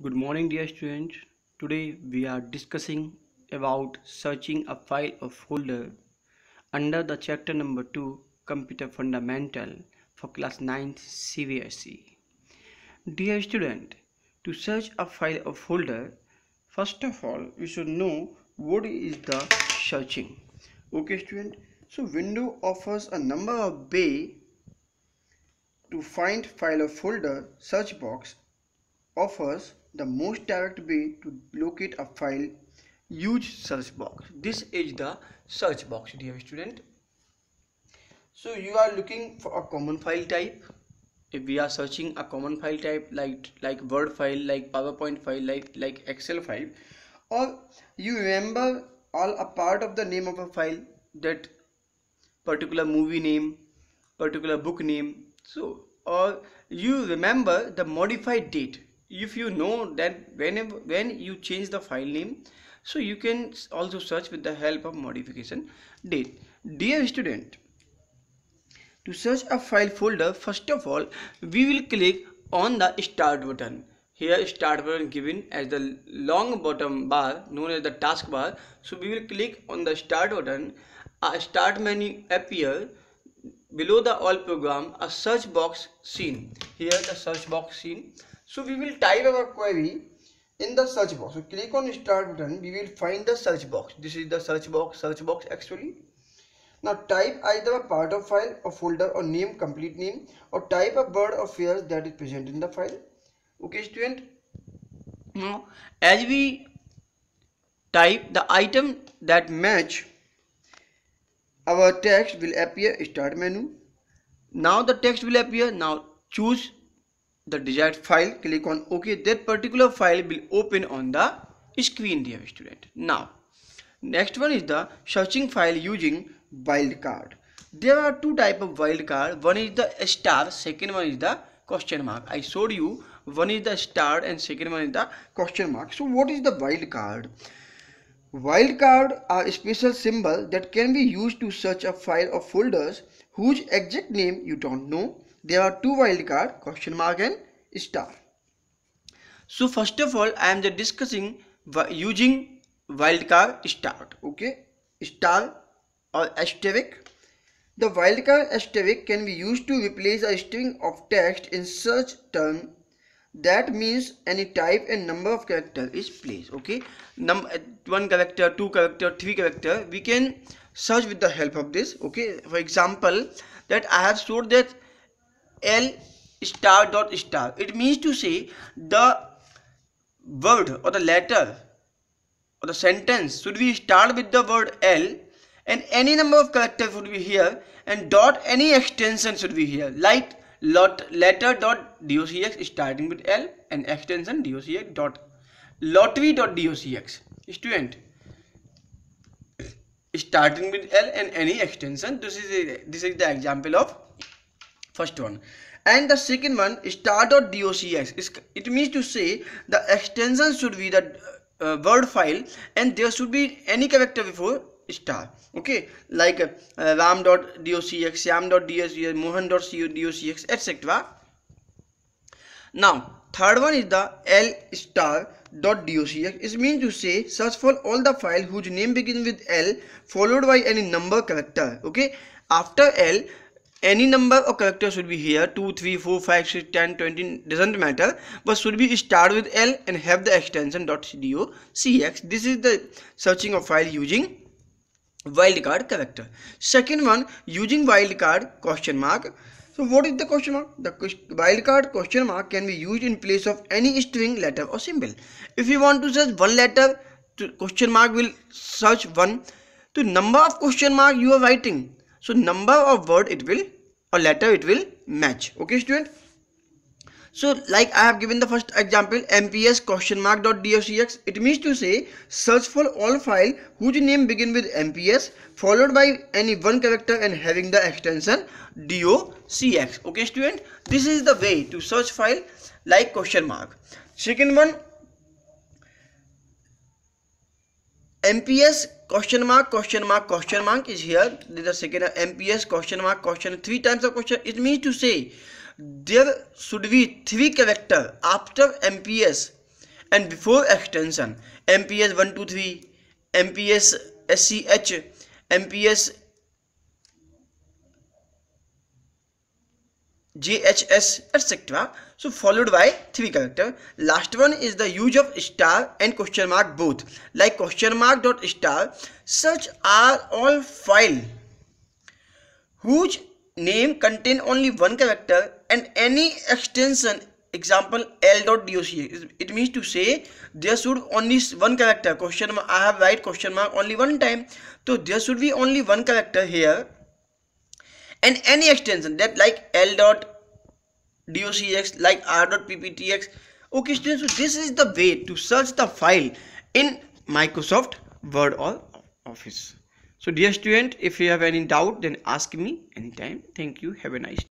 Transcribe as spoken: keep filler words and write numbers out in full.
Good morning, dear students. Today we are discussing about searching a file or folder under the chapter number two, Computer Fundamental, for class ninth C B S E. Dear student, to search a file or folder, first of all we should know what is the searching. Okay, student. So Windows offers a number of ways to find file or folder. Search box offers the most direct way to locate a file. Use search box. This is the search box, dear student. So you are looking for a common file type. If we are searching a common file type like like Word file, like PowerPoint file, like like Excel file, or you remember all a part of the name of a file, that particular movie name, particular book name, so or you remember the modified date. If you know that whenever when you change the file name, so you can also search with the help of modification date. Dear student, to search a file folder, first of all we will click on the start button. Here start button given as the long bottom bar known as the taskbar. So we will click on the start button. A start menu appear. Below the all program, a search box seen. Here the search box seen. So we will type our query in the search box. So click on start button. We will find the search box. This is the search box. Search box actually. Now type either a part of file or folder or name, complete name, or type a word or phrase that is present in the file. Okay, student. Now as we type the item that match our text will appear start menu. Now the text will appear. Now choose the desired file, click on OK. That particular file will open on the screen, dear student. Now next one is the searching file using wildcard. There are two type of wildcard. One is the star, second one is the question mark. I showed you one is the star and second one is the question mark. So what is the wildcard? Wildcard are a special symbol that can be used to search a file or folders whose exact name you don't know. There are two wildcard, question mark and star. So first of all I am just discussing using wildcard start. Okay, star or asterisk. The wildcard asterisk can be used to replace a string of text in search term. That means any type and number of character is placed. Okay, Num one character, two character, three character, we can search with the help of this. Okay, for example, that I have stored that L star dot star. It means to say the word or the letter or the sentence should be start with the word L, and any number of characters would be here, and dot any extension should be here, like lot letter dot docx starting with L and extension docx dot lottery dot docx. Student, starting with L and any extension. This is a, this is the example of first one. And the second one, star dot docx, it means to say the extension should be the uh, word file, and there should be any character before star. Okay, like uh, ram dot docx, syam dot docx, mohan dot docx, etc. Now third one is the L star dot docx. It means to say search for all the file whose name begins with L followed by any number character. Okay, after L any number of characters should be here, two, three, four, five, six, ten, twenty, doesn't matter, but should be start with L and have the extension .docx. This is the searching of file using wildcard character. Second one, using wildcard question mark. So what is the question mark? The wildcard question mark can be used in place of any string, letter or symbol. If you want to search one letter, to question mark will search one. To number of question mark you are writing, so number of word it will or letter it will match. Okay, student. So like I have given the first example, mps question mark dot docx. It means to say search for all file whose name begin with mps followed by any one character and having the extension docx. Okay, student. This is the way to search file like question mark. Second one, mps question mark question mark question mark is here. This is the second mps question mark question, three times of question. It means to say there should be three character after mps and before extension M P S one two three, M P S S C H, M P S J H S, et cetera. So followed by three character. Last one is the use of star and question mark both. Like question mark dot star. Such are all file whose name contain only one character and any extension, example l.doc. It means to say there should only one character. Question mark, I have write question mark only one time, so there should be only one character here, and any extension that like l.docx, like r.pptx. Okay students, so this is the way to search the file in Microsoft Word or Office. So dear student, if you have any doubt then ask me anytime. Thank you. Have a nice day.